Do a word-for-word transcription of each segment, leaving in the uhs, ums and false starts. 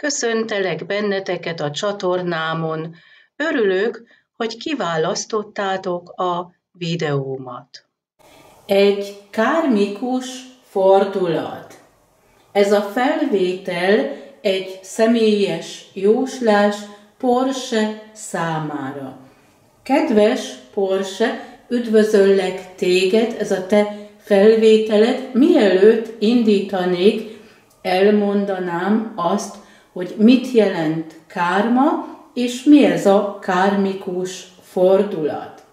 Köszöntelek benneteket a csatornámon. Örülök, hogy kiválasztottátok a videómat. Egy kármikus fordulat. Ez a felvétel egy személyes jóslás Porsche számára. Kedves Porsche, üdvözöllek téged, ez a te felvételed. Mielőtt indítanék, elmondanám azt, hogy mit jelent kárma, és mi ez a kármikus fordulat.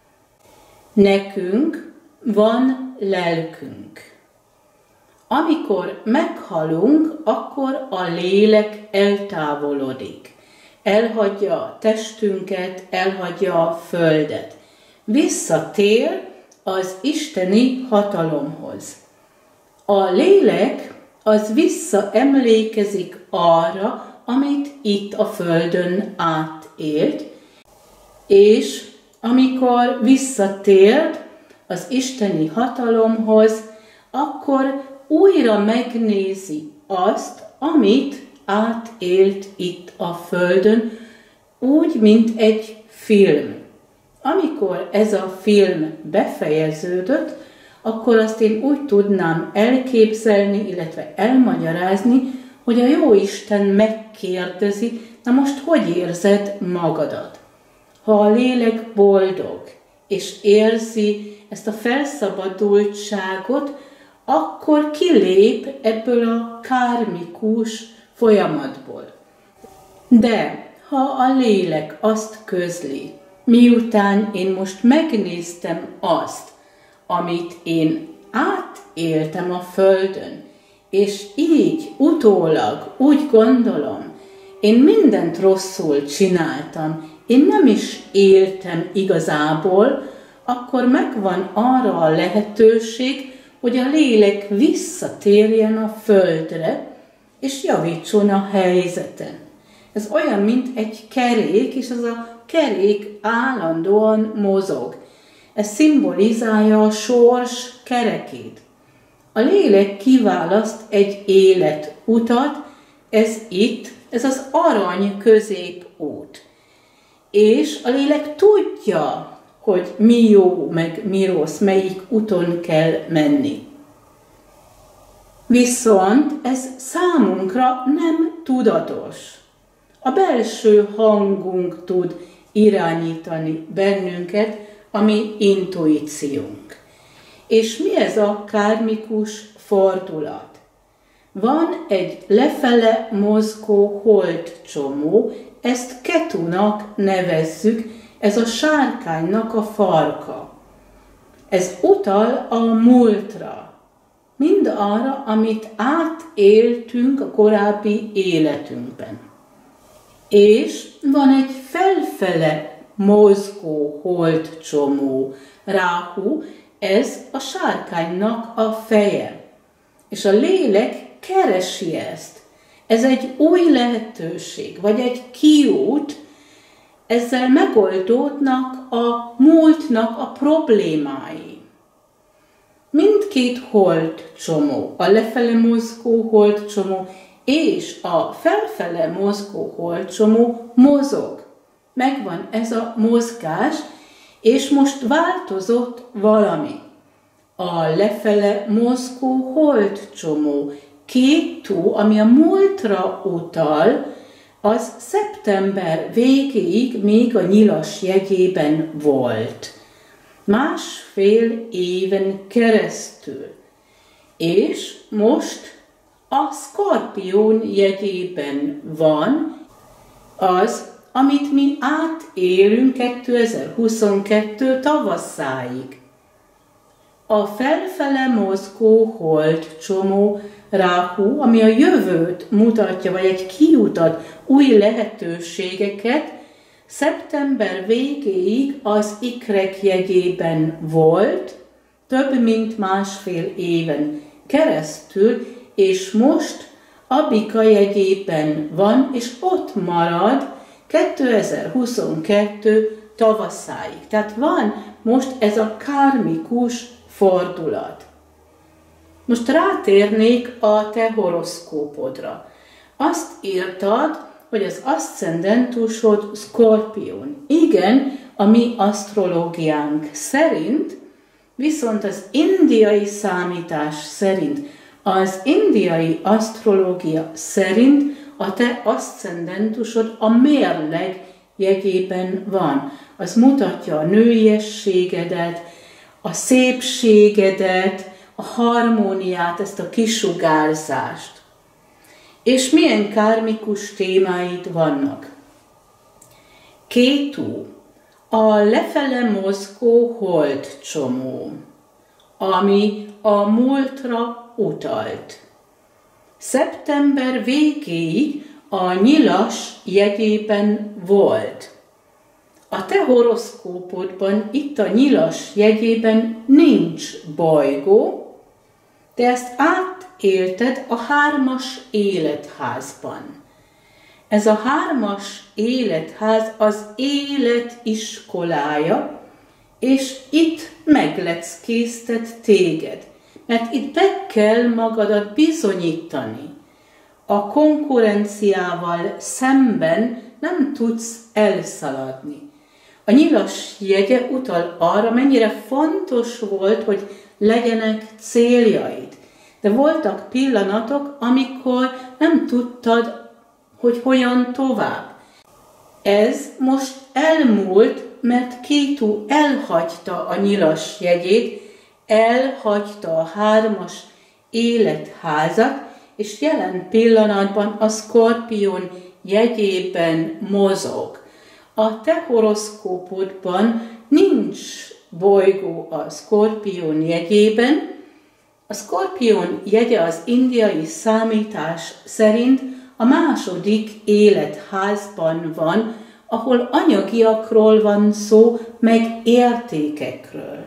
Nekünk van lelkünk. Amikor meghalunk, akkor a lélek eltávolodik. Elhagyja a testünket, elhagyja a földet. Visszatér az isteni hatalomhoz. A lélek az visszaemlékezik arra, amit itt a földön átélt, és amikor visszatért az isteni hatalomhoz, akkor újra megnézi azt, amit átélt itt a földön, úgy, mint egy film. Amikor ez a film befejeződött, akkor azt én úgy tudnám elképzelni, illetve elmagyarázni, hogy a Jóisten megkérdezi, na most hogy érzed magadat? Ha a lélek boldog, és érzi ezt a felszabadultságot, akkor kilép ebből a kármikus folyamatból. De ha a lélek azt közli, miután én most megnéztem azt, amit én átéltem a földön, és így utólag úgy gondolom, én mindent rosszul csináltam, én nem is éltem igazából, akkor megvan arra a lehetőség, hogy a lélek visszatérjen a földre, és javítson a helyzeten. Ez olyan, mint egy kerék, és az a kerék állandóan mozog. Ez szimbolizálja a sors kerekét. A lélek kiválaszt egy életutat, ez itt, ez az arany középút. És a lélek tudja, hogy mi jó, meg mi rossz, melyik úton kell menni. Viszont ez számunkra nem tudatos. A belső hangunk tud irányítani bennünket, a mi intuíciónk. És mi ez a kármikus fordulat? Van egy lefele mozgó holdcsomó, ezt Ketunak nevezzük, ez a sárkánynak a farka. Ez utal a múltra, mind arra, amit átéltünk a korábbi életünkben. És van egy felfele mozgó holdcsomó, Ráhu, ez a sárkánynak a feje. És a lélek keresi ezt. Ez egy új lehetőség, vagy egy kiút, ezzel megoldódnak a múltnak a problémái. Mindkét holdcsomó, a lefele mozgó holdcsomó és a felfele mozgó holdcsomó mozog. Megvan ez a mozgás, és most változott valami. A lefele mozgó holdcsomó, Kétu, ami a múltra utal, az szeptember végéig még a nyilas jegyében volt. Másfél éven keresztül. És most a Szkorpión jegyében van az, amit mi átélünk kétezer-huszonkettő tavaszáig. A felfele mozgó holdcsomó, Ráhu, ami a jövőt mutatja, vagy egy kiutat, új lehetőségeket, szeptember végéig az ikrek jegyében volt, több mint másfél éven keresztül, és most a bika jegyében van, és ott marad kétezer-huszonkettő tavaszáig. Tehát van most ez a kármikus fordulat. Most rátérnék a te horoszkópodra. Azt írtad, hogy az aszcendentusod Szkorpión. Igen, a mi asztrológiánk szerint, viszont az indiai számítás szerint, az indiai asztrológia szerint a te aszcendentusod a mérleg jegyében van. Az mutatja a nőiességedet, a szépségedet, a harmóniát, ezt a kisugárzást. És milyen kármikus témáid vannak? Kétu, a lefele mozgó holdcsomó, ami a múltra utalt. Szeptember végéig a nyilas jegyében volt. A te horoszkópodban itt a nyilas jegyében nincs bolygó, de ezt átélted a hármas életházban. Ez a hármas életház az élet iskolája, és itt megleckéztet téged, mert itt be kell magadat bizonyítani. A konkurenciával szemben nem tudsz elszaladni. A nyilas jegye utal arra, mennyire fontos volt, hogy legyenek céljaid. De voltak pillanatok, amikor nem tudtad, hogy hogyan tovább. Ez most elmúlt, mert Kétu elhagyta a nyilas jegyét, elhagyta a hármas életházat, és jelen pillanatban a Szkorpión jegyében mozog. A te horoszkópodban nincs bolygó a Szkorpión jegyében. A Szkorpión jegye az indiai számítás szerint a második életházban van, ahol anyagiakról van szó, meg értékekről.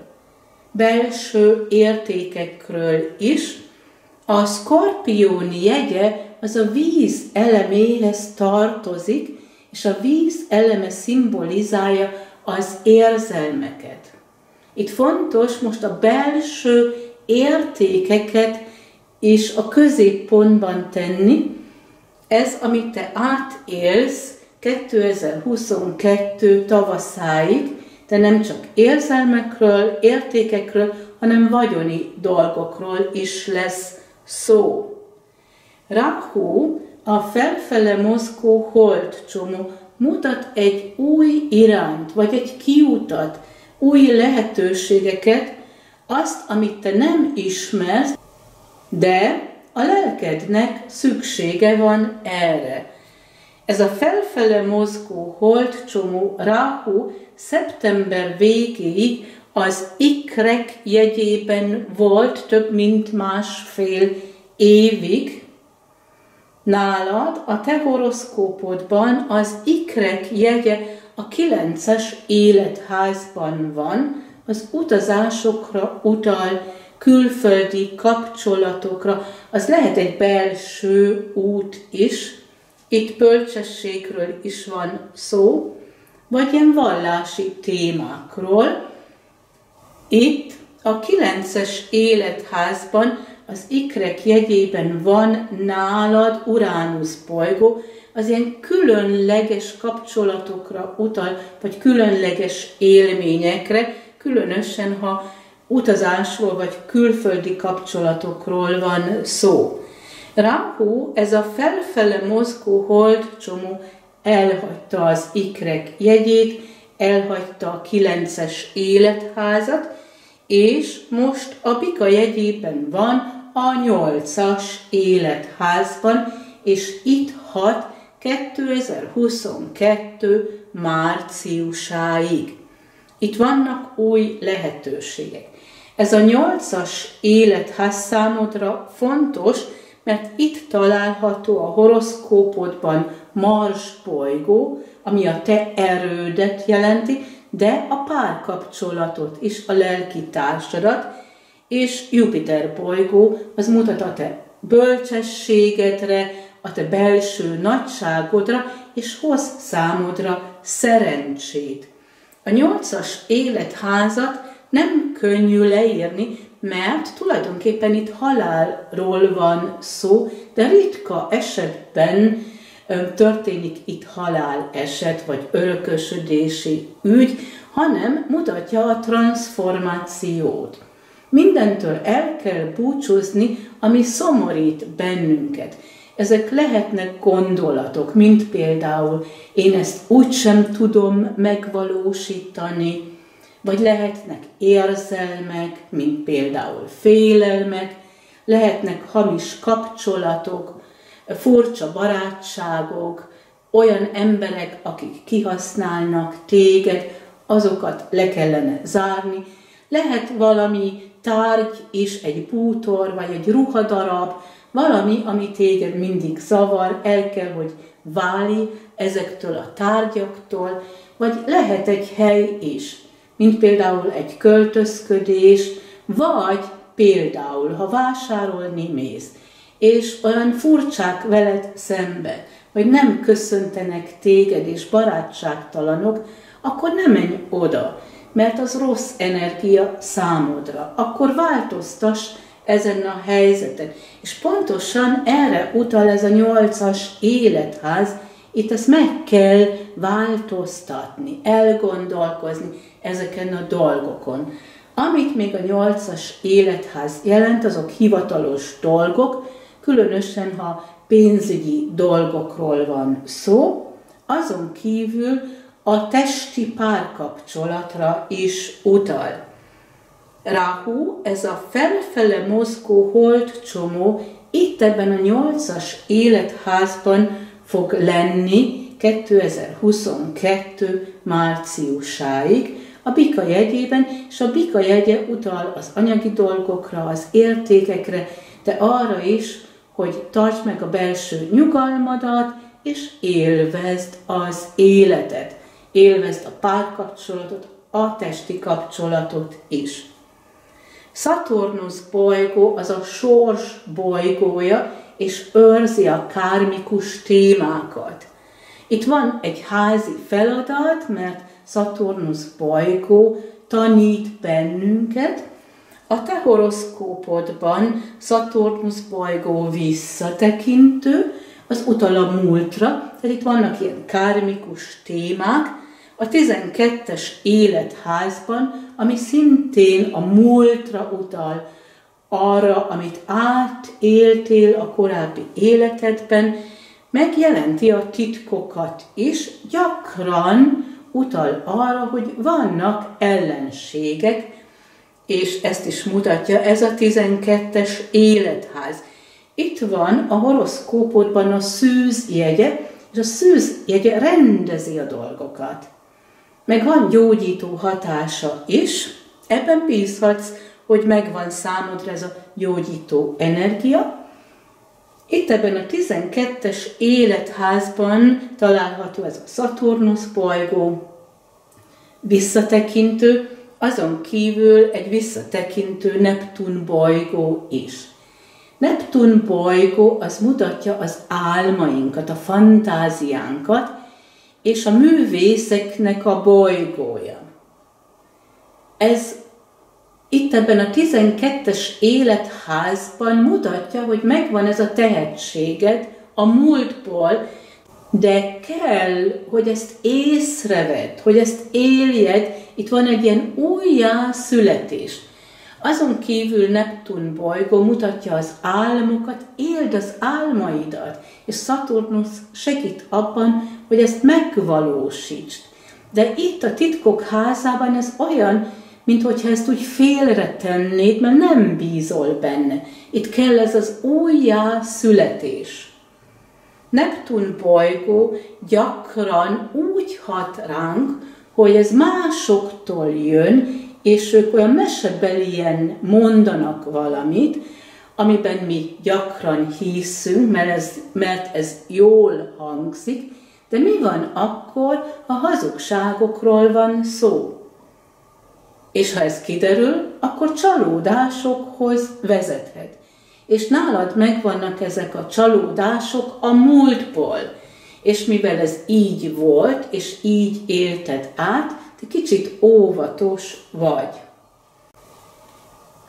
Belső értékekről is. A Szkorpión jegye az a víz eleméhez tartozik, és a víz eleme szimbolizálja az érzelmeket. Itt fontos most a belső értékeket is a középpontban tenni. Ez, amit te átélsz kétezer-huszonkettő tavaszáig, de nem csak érzelmekről, értékekről, hanem vagyoni dolgokról is lesz szó. Rahu, a felfele mozgó holdcsomó mutat egy új irányt, vagy egy kiutat, új lehetőségeket, azt, amit te nem ismersz, de a lelkednek szüksége van erre. Ez a felfele mozgó holdcsomó Rahu szeptember végéig az ikrek jegyében volt több mint másfél évig. Nálad a te horoszkópodban az ikrek jegye a kilences életházban van, az utazásokra utal, külföldi kapcsolatokra, az lehet egy belső út is, itt bölcsességről is van szó, vagy ilyen vallási témákról. Itt a kilences életházban az ikrek jegyében van nálad Uránusz bolygó, az ilyen különleges kapcsolatokra utal, vagy különleges élményekre, különösen, ha utazásról vagy külföldi kapcsolatokról van szó. Rahu, ez a felfele mozgó holdcsomó elhagyta az ikrek jegyét, elhagyta a kilences életházat, és most a bika jegyében van a nyolcas életházban, és itt hat kétezer-huszonkettő márciusáig. Itt vannak új lehetőségek. Ez a nyolcas életház számodra fontos, mert itt található a horoszkópodban Mars bolygó, ami a te erődet jelenti, de a párkapcsolatot is, a lelki társadat, és Jupiter bolygó, az mutat a te bölcsességedre, a te belső nagyságodra, és hoz számodra szerencsét. A nyolcas életházat nem könnyű leírni, mert tulajdonképpen itt halálról van szó, de ritka esetben történik itt haláleset, vagy örökösödési ügy, hanem mutatja a transformációt. Mindentől el kell búcsúzni, ami szomorít bennünket. Ezek lehetnek gondolatok, mint például én ezt úgysem tudom megvalósítani, vagy lehetnek érzelmek, mint például félelmek, lehetnek hamis kapcsolatok, furcsa barátságok, olyan emberek, akik kihasználnak téged, azokat le kellene zárni. Lehet valami tárgy is, egy bútor, vagy egy ruhadarab, valami, ami téged mindig zavar, el kell, hogy válj ezektől a tárgyaktól, vagy lehet egy hely is, mint például egy költözködés, vagy például, ha vásárolni mész, és olyan furcsák veled szembe, vagy nem köszöntenek téged, és barátságtalanok, akkor nem menj oda, mert az rossz energia számodra. Akkor változtass ezen a helyzeten. És pontosan erre utal ez a nyolcas életház, itt ezt meg kell változtatni, elgondolkozni ezeken a dolgokon. Amit még a nyolcas életház jelent, azok hivatalos dolgok, különösen ha pénzügyi dolgokról van szó, azon kívül a testi párkapcsolatra is utal. Rahu, ez a felfele mozgó holdcsomó, itt ebben a nyolcas életházban fog lenni kétezer-huszonkettő márciusáig, a bika jegyében, és a bika jegye utal az anyagi dolgokra, az értékekre, de arra is, hogy tartsd meg a belső nyugalmadat, és élvezd az életet. Élvezd a párkapcsolatot, a testi kapcsolatot is. Szaturnusz bolygó az a sors bolygója, és őrzi a kármikus témákat. Itt van egy házi feladat, mert Szaturnusz bolygó tanít bennünket. A te horoszkópodban Szaturnusz bolygó visszatekintő, az utal a múltra, tehát itt vannak ilyen kármikus témák, a tizenkettes életházban, ami szintén a múltra utal, arra, amit átéltél a korábbi életedben, megjelenti a titkokat is, gyakran utal arra, hogy vannak ellenségek, és ezt is mutatja ez a tizenkettes életház. Itt van a horoszkópodban a szűz jegye, és a szűz jegye rendezi a dolgokat. Meg van gyógyító hatása is, ebben bízhatsz, hogy megvan számodra ez a gyógyító energia. Itt ebben a tizenkettes életházban található ez a Szaturnusz bolygó, visszatekintő, azon kívül egy visszatekintő Neptun bolygó is. Neptun bolygó az mutatja az álmainkat, a fantáziánkat, és a művészeknek a bolygója. Ez itt ebben a tizenkettes életházban mutatja, hogy megvan ez a tehetséged a múltból, de kell, hogy ezt észrevedd, hogy ezt éljed, itt van egy ilyen újjászületés. Azon kívül Neptun bolygó mutatja az álmokat, éld az álmaidat, és Szaturnusz segít abban, hogy ezt megvalósítsd. De itt a titkok házában ez olyan, minthogyha ezt úgy félre tennéd, mert nem bízol benne. Itt kell ez az újjászületés. Neptun bolygó gyakran úgy hat ránk, hogy ez másoktól jön, és ők olyan mesebelien mondanak valamit, amiben mi gyakran hiszünk, mert ez, mert ez jól hangzik, de mi van akkor, ha hazugságokról van szó? És ha ez kiderül, akkor csalódásokhoz vezethet. És nálad megvannak ezek a csalódások a múltból. És mivel ez így volt, és így élted át, te kicsit óvatos vagy.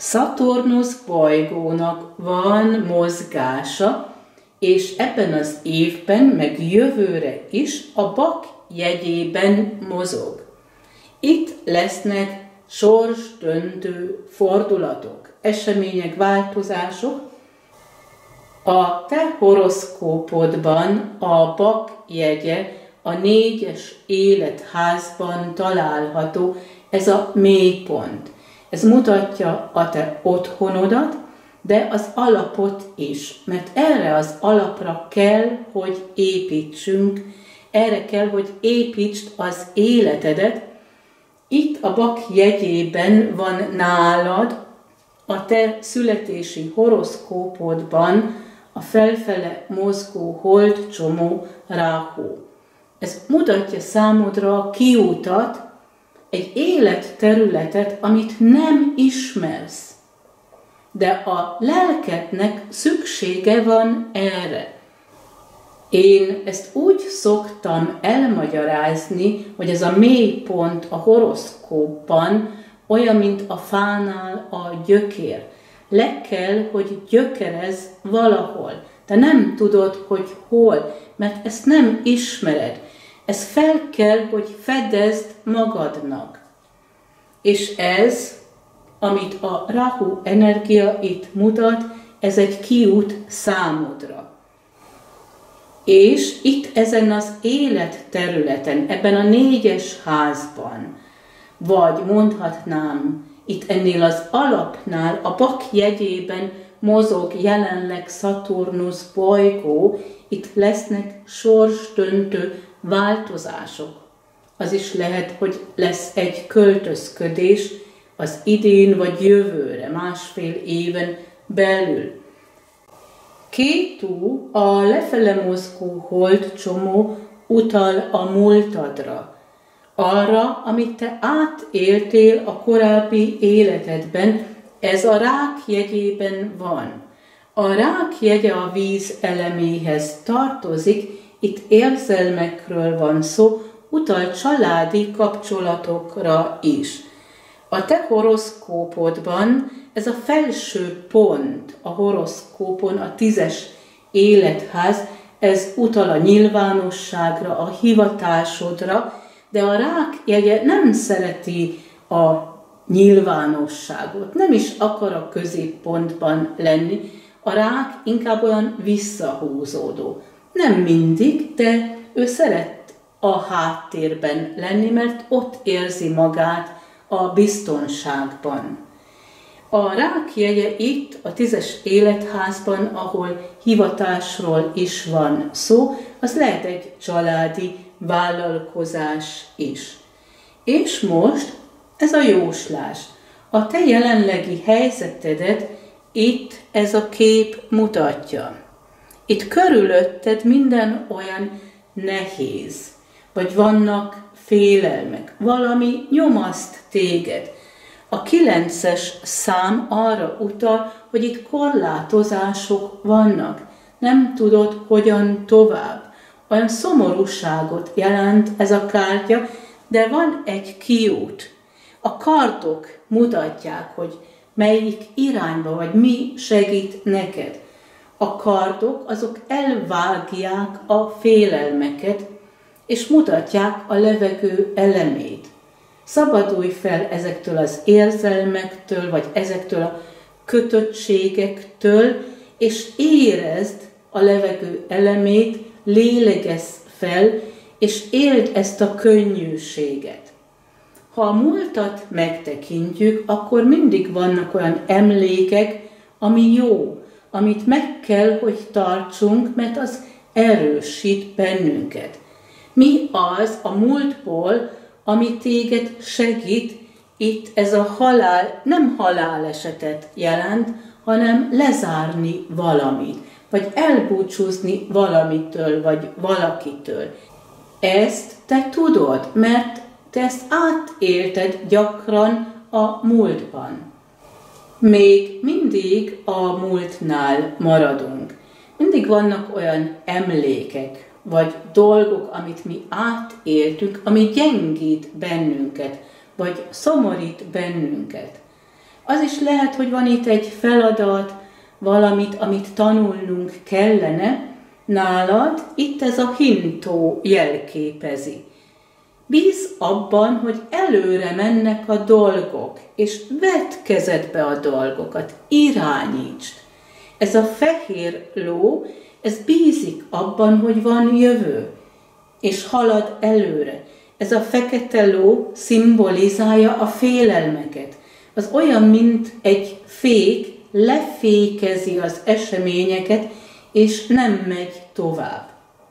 Szaturnusz bolygónak van mozgása, és ebben az évben, meg jövőre is a Bak jegyében mozog. Itt lesznek sorsdöntő fordulatok, események, változások. A te horoszkópodban a Bak jegye a négyes életházban található, ez a mélypont. Ez mutatja a te otthonodat, de az alapot is, mert erre az alapra kell, hogy építsünk, erre kell, hogy építsd az életedet. Itt a Bak jegyében van nálad a te születési horoszkópodban a felfele mozgó holdcsomó Ráhú. Ez mutatja számodra a kiutat, egy életterületet, amit nem ismersz. De a lelkednek szüksége van erre. Én ezt úgy szoktam elmagyarázni, hogy ez a mélypont a horoszkópban olyan, mint a fánál a gyökér. Le kell, hogy gyökerez valahol. Te nem tudod, hogy hol, mert ezt nem ismered. Ezt fel kell, hogy fedezd magadnak. És ez, amit a Ráhú energia itt mutat, ez egy kiút számodra. És itt ezen az életterületen, ebben a négyes házban, vagy mondhatnám, itt ennél az alapnál, a Bak jegyében mozog jelenleg Szaturnusz bolygó, itt lesznek sorsdöntő változások. Az is lehet, hogy lesz egy költözködés az idén vagy jövőre, másfél éven belül. Kétu, a lefele mozgó holdcsomó utal a múltadra, arra, amit te átéltél a korábbi életedben, ez a Rák jegyében van. A Rák jegye a víz eleméhez tartozik, itt érzelmekről van szó, utal családi kapcsolatokra is. A te horoszkópodban ez a felső pont a horoszkópon, a tízes életház, ez utal a nyilvánosságra, a hivatásodra, de a Rák jegye nem szereti a nyilvánosságot, nem is akar a középpontban lenni. A Rák inkább olyan visszahúzódó. Nem mindig, de ő szeret a háttérben lenni, mert ott érzi magát a biztonságban. A Rák jegye itt, a tízes életházban, ahol hivatásról is van szó, az lehet egy családi vállalkozás is. És most ez a jóslás. A te jelenlegi helyzetedet itt ez a kép mutatja. Itt körülötted minden olyan nehéz, vagy vannak félelmek, valami nyomaszt téged. A kilences szám arra utal, hogy itt korlátozások vannak. Nem tudod, hogyan tovább. Olyan szomorúságot jelent ez a kártya, de van egy kiút. A kardok mutatják, hogy melyik irányba, vagy mi segít neked. A kardok azok elvágják a félelmeket, és mutatják a levegő elemét. Szabadulj fel ezektől az érzelmektől, vagy ezektől a kötöttségektől, és érezd a levegő elemét, lélegezz fel, és éld ezt a könnyűséget. Ha a múltat megtekintjük, akkor mindig vannak olyan emlékek, ami jó, amit meg kell, hogy tartsunk, mert az erősít bennünket. Mi az a múltból, ami téged segít? Itt ez a halál nem halálesetet jelent, hanem lezárni valamit, vagy elbúcsúzni valamitől, vagy valakitől. Ezt te tudod, mert te ezt átélted gyakran a múltban. Még mindig a múltnál maradunk. Mindig vannak olyan emlékek, vagy dolgok, amit mi átéltünk, ami gyengít bennünket, vagy szomorít bennünket. Az is lehet, hogy van itt egy feladat, valamit, amit tanulnunk kellene, nálad itt ez a hintó jelképezi. Bíz abban, hogy előre mennek a dolgok, és vedd kezedbe a dolgokat, irányítsd. Ez a fehér ló, ez bízik abban, hogy van jövő, és halad előre. Ez a fekete ló szimbolizálja a félelmeket. Az olyan, mint egy fék, lefékezi az eseményeket, és nem megy tovább.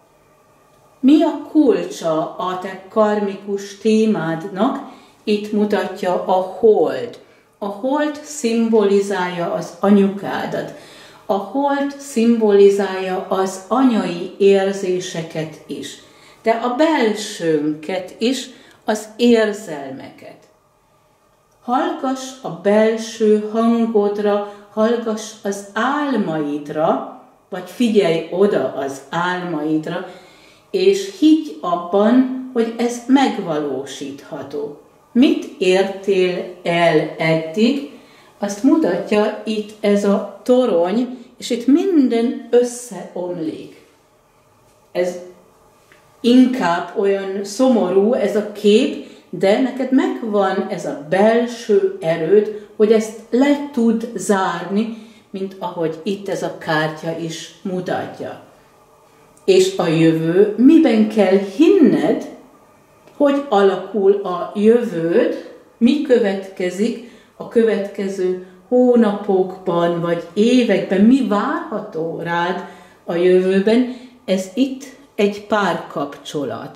Mi a kulcsa a te karmikus témádnak? Itt mutatja a hold. A hold szimbolizálja az anyukádat. A hold szimbolizálja az anyai érzéseket is, de a belsőnket is, az érzelmeket. Hallgass a belső hangodra, hallgass az álmaidra, vagy figyelj oda az álmaidra, és higgy abban, hogy ez megvalósítható. Mit értél el eddig? Azt mutatja itt ez a torony, és itt minden összeomlik. Ez inkább olyan szomorú ez a kép, de neked megvan ez a belső erőd, hogy ezt le tud zárni, mint ahogy itt ez a kártya is mutatja. És a jövő, miben kell hinned, hogy alakul a jövőd, mi következik a következő hónapokban, vagy években, mi várható rád a jövőben, ez itt egy párkapcsolat.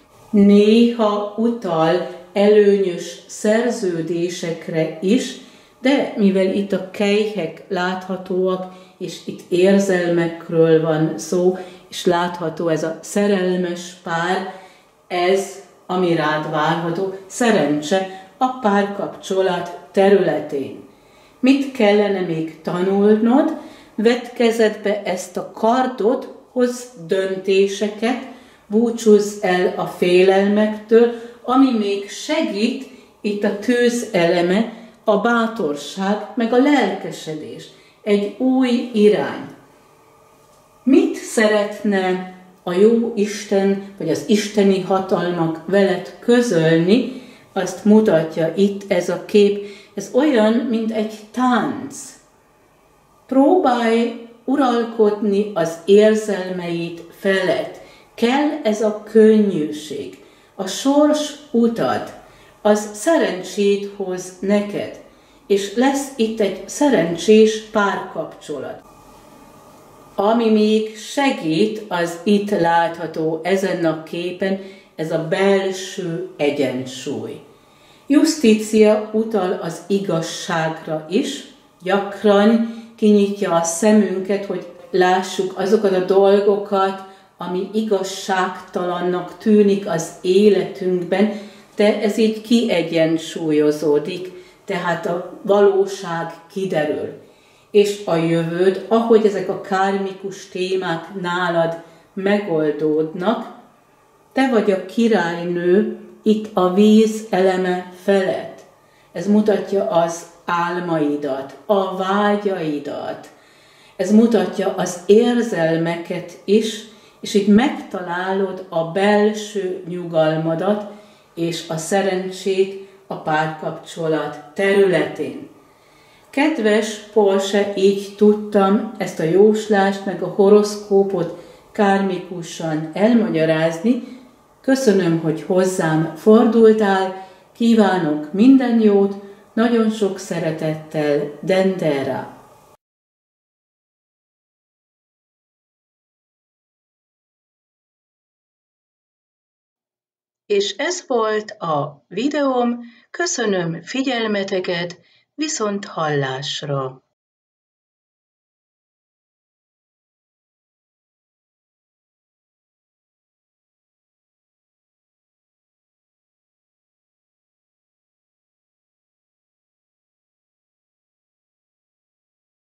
Néha utal előnyös szerződésekre is, de mivel itt a kelyhek láthatóak, és itt érzelmekről van szó, és látható ez a szerelmes pár, ez, ami rád várható, szerencse a párkapcsolat területén. Mit kellene még tanulnod? Vedd kezedbe ezt a kardot, hozz döntéseket, búcsúzz el a félelmektől, ami még segít, itt a tűz eleme, a bátorság, meg a lelkesedés. Egy új irány. Mit szeretne a jó Isten, vagy az isteni hatalmak veled közölni, azt mutatja itt ez a kép. Ez olyan, mint egy tánc. Próbálj uralkodni az érzelmeid felett. Kell ez a könnyűség. A sors utad, az szerencsét hoz neked, és lesz itt egy szerencsés párkapcsolat. Ami még segít, az itt látható ezen a képen, ez a belső egyensúly. Justícia utal az igazságra is, gyakran kinyitja a szemünket, hogy lássuk azokat a dolgokat, ami igazságtalannak tűnik az életünkben, de ez így kiegyensúlyozódik, tehát a valóság kiderül. És a jövőd, ahogy ezek a kármikus témák nálad megoldódnak, te vagy a királynő itt a víz eleme felett. Ez mutatja az álmaidat, a vágyaidat. Ez mutatja az érzelmeket is, és így megtalálod a belső nyugalmadat és a szerencsét a párkapcsolat területén. Kedves Porsche, így tudtam ezt a jóslást, meg a horoszkópot kármikusan elmagyarázni. Köszönöm, hogy hozzám fordultál, kívánok minden jót, nagyon sok szeretettel, Dendera. És ez volt a videóm, köszönöm figyelmeteket, viszont hallásra!